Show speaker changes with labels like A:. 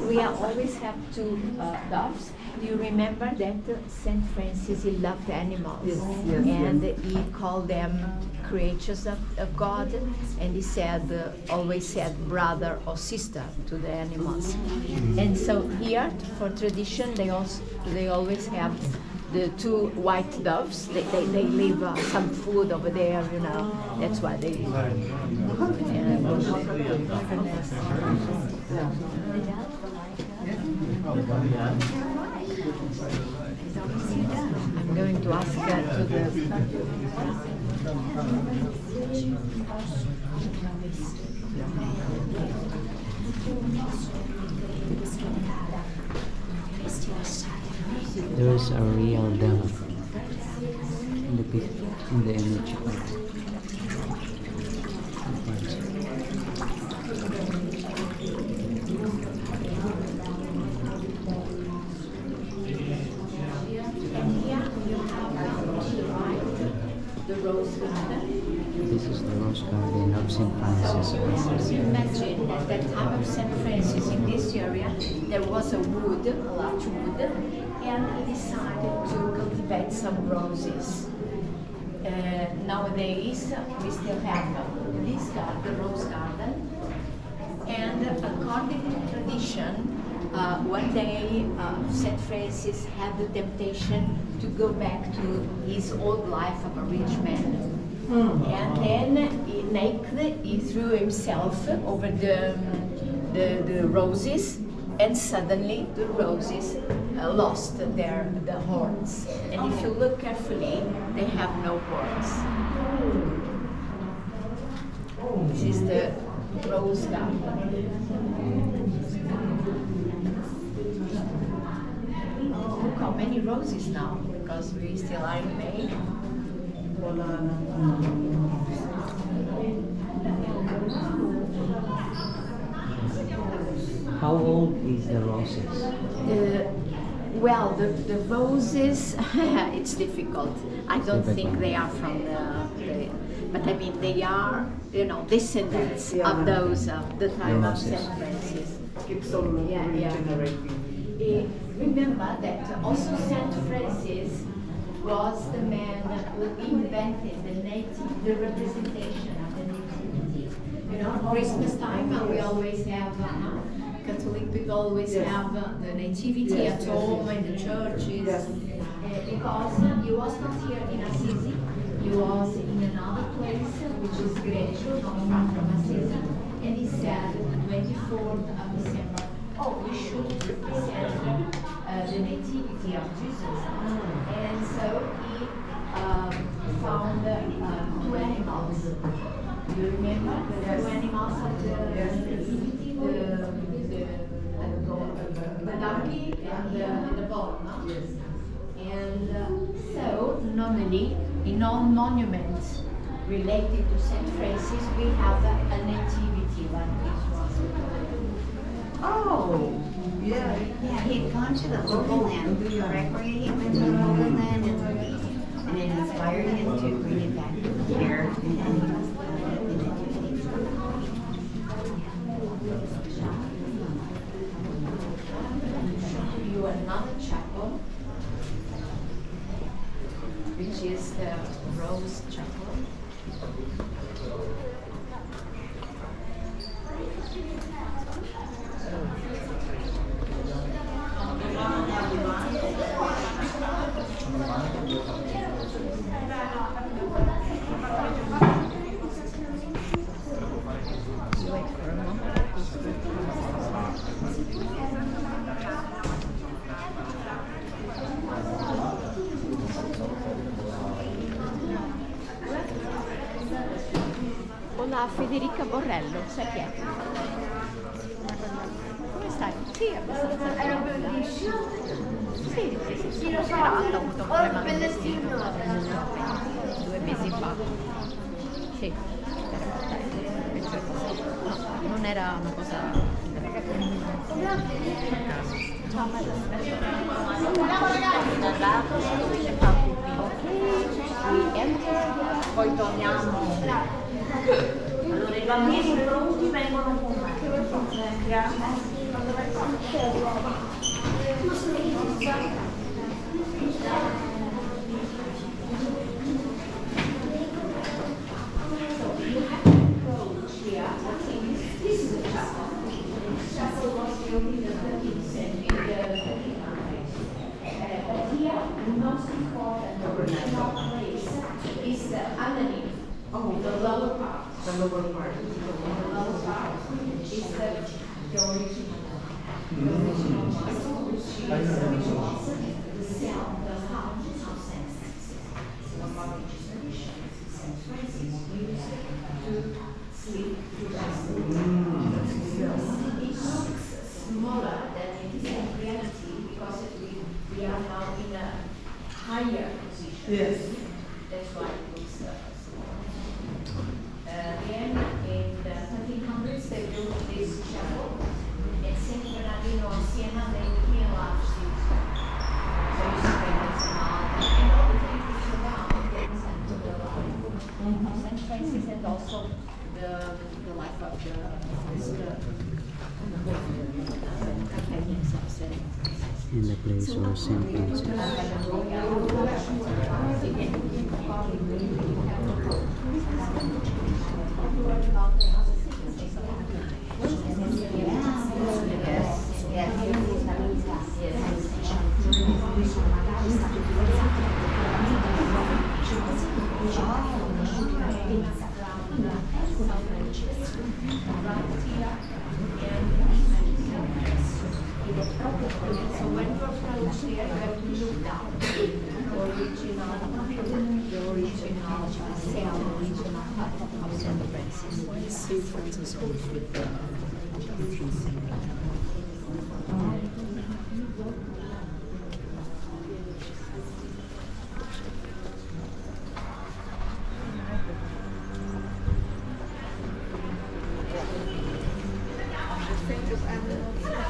A: we always have two doves. Do you remember that Saint Francis, he loved animals?
B: Yes,
A: and he called them creatures of God, and he said, always said brother or sister to the animals. And so here, for tradition, they always have the two white doves. They leave some food over there, you know. That's why they leave. I'm going to ask her to the...
C: There's a real dove in the image of This is the Rose Garden of St. Francis.
A: Imagine at that time of St. Francis in this area, there was a wood, a large wood, and he decided to cultivate some roses. Nowadays, we still have this garden, the rose garden, and according to tradition, one day St. Francis had the temptation to go back to his old life of a rich man. And then naked, he threw himself over the roses, and suddenly the roses lost the horns. And if you look carefully, they have no horns. This is the rose garden. Look how many roses now, because we still are in May.
C: How old is the roses?
A: Well, the roses, it's difficult. I don't think they are from but I mean they are, you know, descendants of those of the time of St. Francis.
B: Keeps on regenerating.
A: Remember that also St. Francis was the man who invented the representation of the nativity. You know, Christmas time we always have, Catholic people always have the nativity at home in the churches. Because he was not here in Assisi, he was in another place, which is Grecio, not far from Assisi, and he said the 24th of December, oh, we should represent the nativity of Jesus. And so he found two animals. Do you remember the two animals of the nativity? The donkey and the bull, no?
B: Yes.
A: And so, normally, in all monuments related to St. Francis, we have a nativity like this one.
B: Oh, yeah.
D: Yeah, he had gone to the Holy Land, correct? He went to the Holy Land and it inspired him to bring it back here. And he was
A: you another chapel, which is the Rose Chapel. Wait for a moment. Hola, Federica Borrello, sai chi è? Come stai? Sì, abbastanza. Era bellissimo. Sì, lo so. Però hanno avuto un problema di destino 2 mesi fa. Sì, no, non era una cosa. Ciao Maria. We enter, poi torniamo.
D: Allora i bambini pronti vengono con me.
A: This is a chapel. This chapel was built in the 13th century, but here, the most important original place is the underneath, the lower part.
B: The lower part.
A: The lower part is the original one, which is the cell, the house of St. Francis. The religious tradition, St. Francis used to sleep to rest. It's smaller than it is in reality because we are now in a higher position.
B: Yes.
A: That's why it looks smaller. Then in the 1300s they built this chapel. In St. Bernardino of Siena they enlarged it. So you see it's small. And all the things around the St. Francis and also the life of the companions of St.
C: In the place of St. Francis.
A: So when you approach there, you have to look down. The original cell, original of St. Francis.
E: St. Francis always with the
F: Saint of Animals.